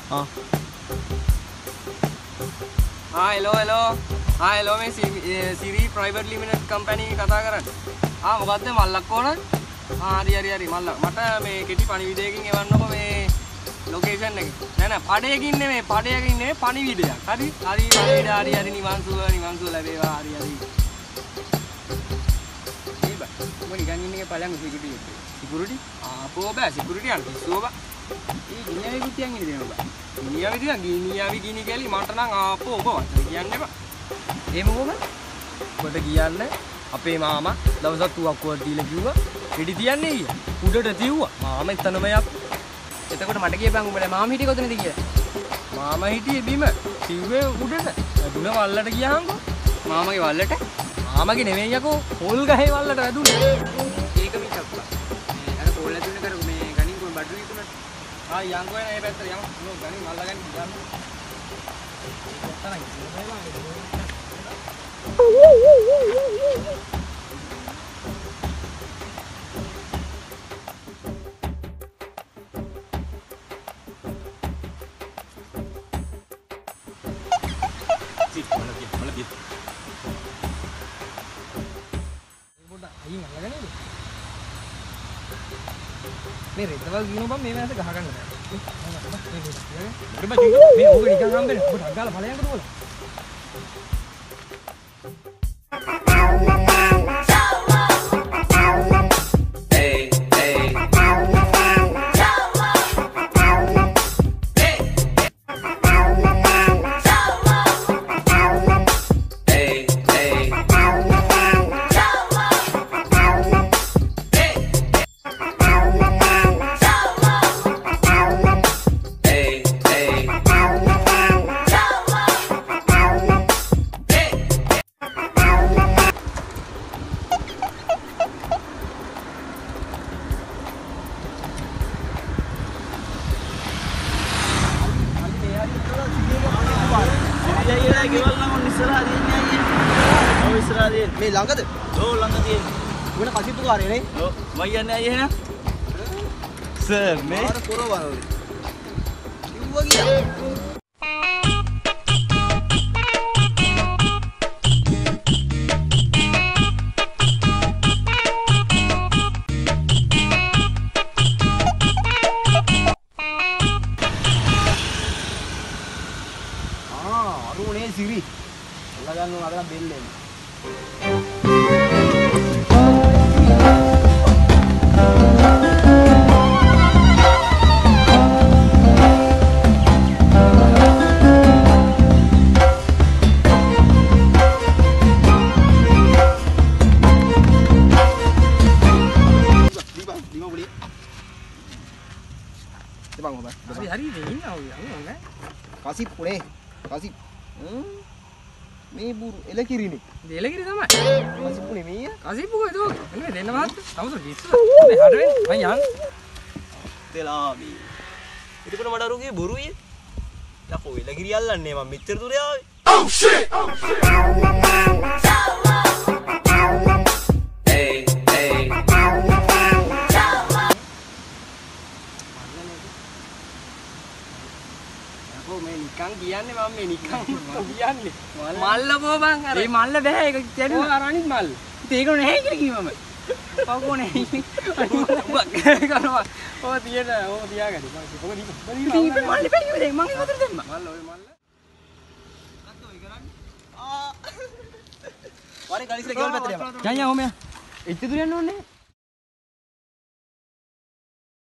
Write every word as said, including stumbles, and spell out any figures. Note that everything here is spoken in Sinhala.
हां हां हेलो हेलो हां हेलो मैं सिरी प्राइवेट लिमिटेड कंपनी කතා කරන්නේ. ආ මොකද්ද මල්ලක් ඕන? ආ හරි හරි හරි මල්ල මට මේ කෙටි පණිවිඩයකින් එවන්නකො මේ ලොකේෂන් එක. නෑ නෑ පඩයකින් නෙමෙයි පඩයකින් නෙමෙයි පණිවිඩයක්. හරි හරි පණිවිඩ හරි හරි නිවන් සුව නිවන් සුව ලැබේවා හරි හරි. මේ බා මොකද නිකන් ඉන්නේ පළයන් සිකියුරිටි එක. සිකියුරිටි? ආ පෝ බෑ සිකියුරිටි අර පිස්සුව බා. ඒ ගිනියාවේ කුටියන් ඉන්නේ දෙනවා බා. ගිනියාවේ දින ගිනියාවේ ගිනි කැලි මට නම් ආපෝ ඔබ වත් කියන්නේ බා. ඒ මොකද? ඔබට කියන්නේ අපේ මාමා දවසක් තුවක්කුවක් දීලා කිව්වා පිටි තියන්නේ ඊය. උඩට තියුවා. මාමා එතනම යක්. එතකොට මට කියපන් උඹලා මාමා හිටියේ කොතනද කියලා. මාමා හිටියේ බිම. කිව්වේ උඩට. දුන වල්ලට ගියාම්කෝ. මාමගේ වල්ලට? මාමගේ නෙමෙයි යකෝ. පොල් ගහේ වල්ලට වැදුනේ. ඒක මිසක්වා. මේ අර පොල් ඇතුලේ කර මේ ගණින් කොයි බඩු විකුණන. ආ යන්කෝ එන මේ පැත්තට යමු. නෝ ගණින් වල්ල ගන්න ගන්න. ඔතනයි. මේ රෙද්දවල් ගිනු බම් මේ මැස්ස ගහ ගන්න බෑ. මේ මේ ඕක නිකන් හම්බෙන්නේ. ඔබ ඩක් ගාලා ඵලයන්කට ඕල. මේ ළඟද? ඔව් ළඟ තියෙන්නේ. මොන කසිප්පු කාරේ නේ? ඔව්. මම යන්නේ අය එහෙනම්. සර් මේ ආර පොරවරෝලි. කිව්වා ගියා. ආ අරුනේ සිරි. අල්ල ගන්නවා අද නම් බෙල්ලෙන්. Hari hari ini tahu yang mana? Kasih pune, kasih. Hmm, මේ බුරු එල කිරි නේ. එල කිරි තමයි. kasih pune මේ. kasih පුකෝ ඒක. එන්නේ දෙන්න මහත්. තවසර කිස්සු. මේ හඩ වෙන්නේ. මං යන්න. තෙලාමි. ඉතින් මට අරුගේ බොරුයි. යකෝ එල කිරි අල්ලන්නේ මම මෙච්චර දුර ආවේ. Oh shit. Oh shit. Hey hey. මේ නිකන් කියන්නේ මම මේ නිකන් කියන්නේ මල්ල පො බං අර ඒ මල්ල බෑ ඒක කියන්නේ ඔය අරණිත් මල්ල ඉතින් ඒක නැහැ කියලා කිව්වම පවකෝ නැහැ කරනවා ඔය තියෙන ඔය තියාගන්න ඔක දීපන් ඉතින් ඉතින් මල්ල බැරිම දැන් මම ඉවතර දෙන්න මල්ල ඔය මල්ල අත් ඔය කරන්නේ ආ වරේ ගලිස්ලා ගෙවල් පැත්තට යන්න යන්න ඕමයා එච්ච දුර යන්න ඕනේ